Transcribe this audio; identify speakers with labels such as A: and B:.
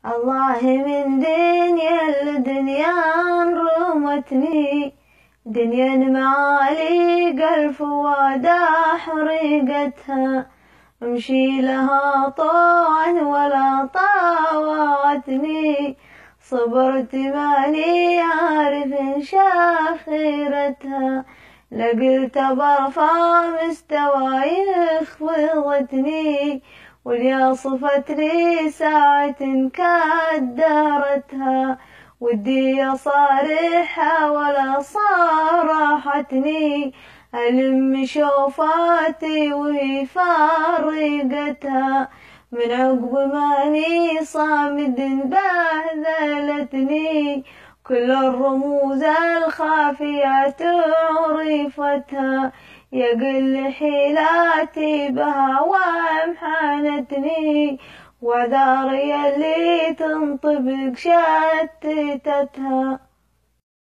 A: الله من دنيا لدنيا رمتني، دنيا معالي ألف ودا حرقتها، امشي لها طوعا ولا طاوعتني، صبرت ماني عارف شاف خيرتها، لقلت برفع مستواي خفضتني، واليا صفت لي ساعة كدرتها، ودي صارحة ولا صارحتني، ألم شوفاتي وهي فارقتها، من عقب ماني صامد بهذلتني، كل الرموز الخافية عرفتها، يقل حيلاتي بها وامحنتني، وعذاري اللي تنطبق شتتتها.